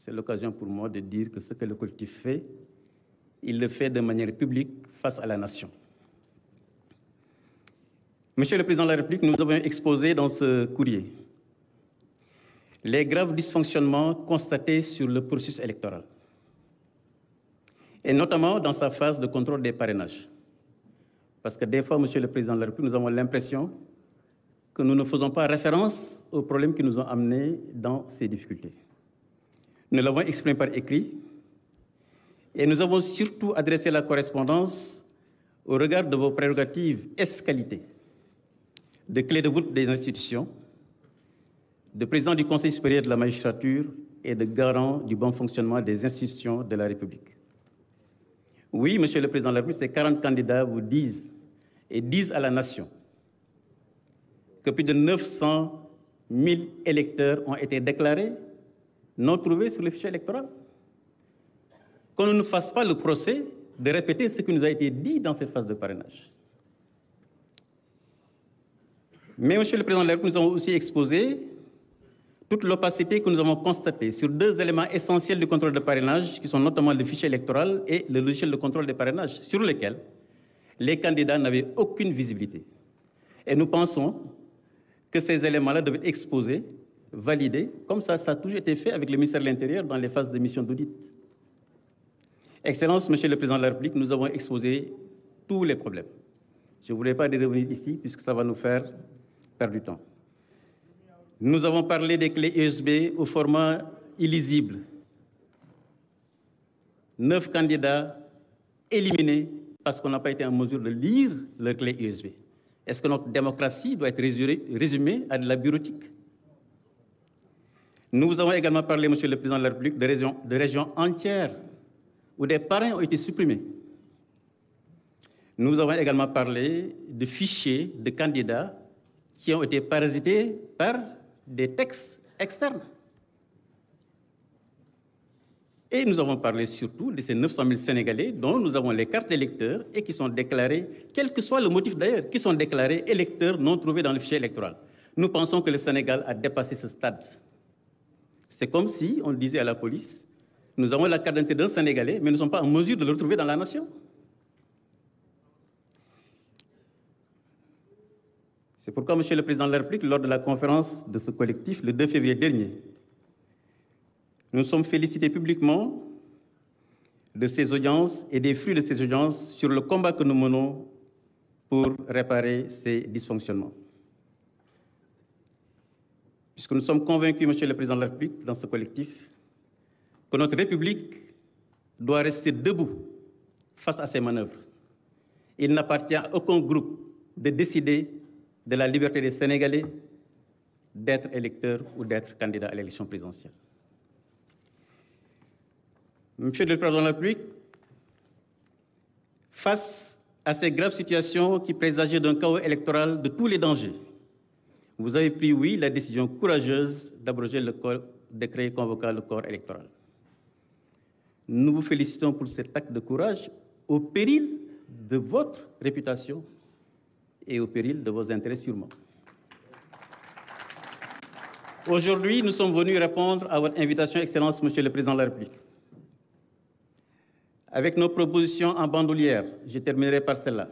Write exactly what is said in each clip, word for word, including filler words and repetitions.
c'est l'occasion pour moi de dire que ce que le collectif fait, il le fait de manière publique face à la nation. Monsieur le Président de la République, nous avons exposé dans ce courrier les graves dysfonctionnements constatés sur le processus électoral, et notamment dans sa phase de contrôle des parrainages. Parce que des fois, Monsieur le Président de la République, nous avons l'impression que nous ne faisons pas référence aux problèmes qui nous ont amenés dans ces difficultés. Nous l'avons exprimé par écrit et nous avons surtout adressé la correspondance au regard de vos prérogatives escalitées de clé de voûte des institutions, de président du Conseil supérieur de la magistrature et de garant du bon fonctionnement des institutions de la République. Oui, Monsieur le Président de la République, ces quarante candidats vous disent et disent à la nation que plus de neuf cent mille électeurs ont été déclarés non trouvés sur le fichier électoral. Qu'on ne nous fasse pas le procès de répéter ce qui nous a été dit dans cette phase de parrainage. Mais, Monsieur le Président de la République, nous avons aussi exposé toute l'opacité que nous avons constatée sur deux éléments essentiels du contrôle de parrainage, qui sont notamment le fichier électoral et le logiciel de contrôle des parrainages, sur lesquels les candidats n'avaient aucune visibilité. Et nous pensons que ces éléments-là devaient être exposés, validés, comme ça, ça a toujours été fait avec le ministère de l'Intérieur dans les phases de mission d'audit. Excellence, Monsieur le Président de la République, nous avons exposé tous les problèmes. Je ne voulais pas y revenir ici, puisque ça va nous faire perdre du temps. Nous avons parlé des clés U S B au format illisible. Neuf candidats éliminés parce qu'on n'a pas été en mesure de lire leurs clés U S B. Est-ce que notre démocratie doit être résumée à de la bureautique? Nous avons également parlé, Monsieur le Président de la République, de régions, de régions entières où des parrains ont été supprimés. Nous avons également parlé de fichiers de candidats qui ont été parasités par des textes externes. Et nous avons parlé surtout de ces neuf cent mille Sénégalais dont nous avons les cartes électeurs et qui sont déclarés, quel que soit le motif d'ailleurs, qui sont déclarés électeurs non trouvés dans le fichier électoral. Nous pensons que le Sénégal a dépassé ce stade. C'est comme si on disait à la police, nous avons la carte d'identité d'un Sénégalais, mais nous ne sommes pas en mesure de le retrouver dans la nation. C'est pourquoi, Monsieur le Président de la République, lors de la conférence de ce collectif, le deux février dernier, nous sommes félicités publiquement de ces audiences et des fruits de ces audiences sur le combat que nous menons pour réparer ces dysfonctionnements. Puisque nous sommes convaincus, Monsieur le Président de la République, dans ce collectif, que notre République doit rester debout face à ces manœuvres. Il n'appartient à aucun groupe de décider de la liberté des Sénégalais d'être électeurs ou d'être candidats à l'élection présidentielle. Monsieur le Président de la République, face à ces graves situations qui présageaient d'un chaos électoral de tous les dangers, vous avez pris, oui, la décision courageuse d'abroger le décret convoquant le corps électoral. Nous vous félicitons pour cet acte de courage au péril de votre réputation et au péril de vos intérêts sûrement. Aujourd'hui, nous sommes venus répondre à votre invitation, Excellence, Monsieur le Président de la République. Avec nos propositions en bandoulière, je terminerai par celle-là,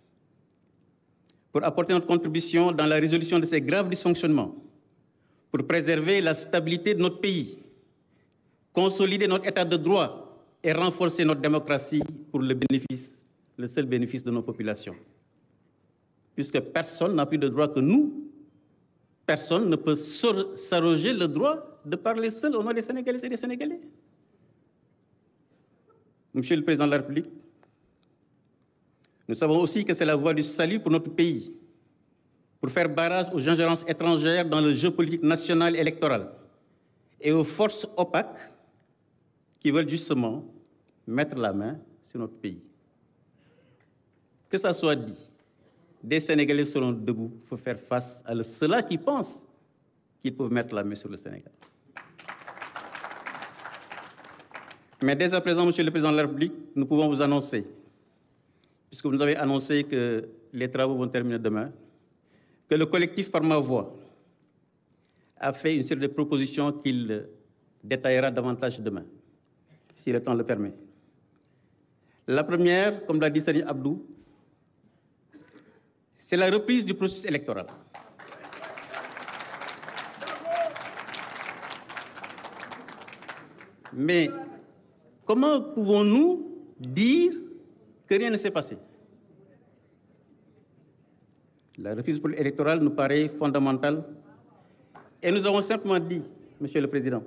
pour apporter notre contribution dans la résolution de ces graves dysfonctionnements, pour préserver la stabilité de notre pays, consolider notre état de droit et renforcer notre démocratie pour le bénéfice, le seul bénéfice de nos populations. Puisque personne n'a plus de droit que nous, personne ne peut s'arroger le droit de parler seul au nom des Sénégalais et des Sénégalais. Monsieur le Président de la République, nous savons aussi que c'est la voie du salut pour notre pays, pour faire barrage aux ingérences étrangères dans le jeu politique national et électoral et aux forces opaques qui veulent justement mettre la main sur notre pays. Que ça soit dit, des Sénégalais seront debout pour faire face à ceux-là qui pensent qu'ils peuvent mettre la main sur le Sénégal. Mais dès à présent, Monsieur le Président de la République, nous pouvons vous annoncer, puisque vous nous avez annoncé que les travaux vont terminer demain, que le collectif Par ma voix a fait une série de propositions qu'il détaillera davantage demain, si le temps le permet. La première, comme l'a dit Sani Abdou, c'est la reprise du processus électoral. Mais comment pouvons-nous dire que rien ne s'est passé? La reprise du processus électoral nous paraît fondamentale et nous avons simplement dit, Monsieur le Président,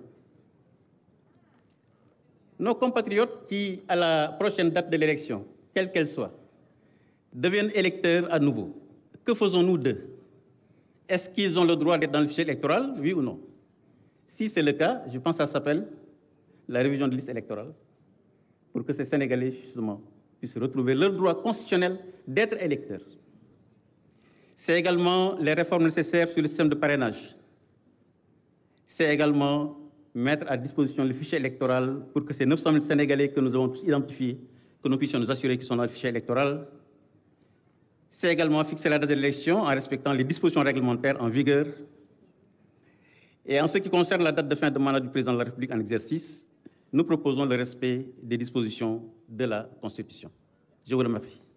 nos compatriotes qui, à la prochaine date de l'élection, quelle qu'elle soit, deviennent électeurs à nouveau, que faisons-nous d'eux? Est-ce qu'ils ont le droit d'être dans le fichier électoral, oui ou non? Si c'est le cas, je pense que ça s'appelle la révision de liste électorale, pour que ces Sénégalais, justement, puissent retrouver leur droit constitutionnel d'être électeurs. C'est également les réformes nécessaires sur le système de parrainage. C'est également mettre à disposition le fichier électoral pour que ces neuf cent mille Sénégalais que nous avons tous identifiés, que nous puissions nous assurer qu'ils sont dans le fichier électoral. C'est également fixer la date de l'élection en respectant les dispositions réglementaires en vigueur. Et en ce qui concerne la date de fin de mandat du président de la République en exercice, nous proposons le respect des dispositions de la Constitution. Je vous remercie.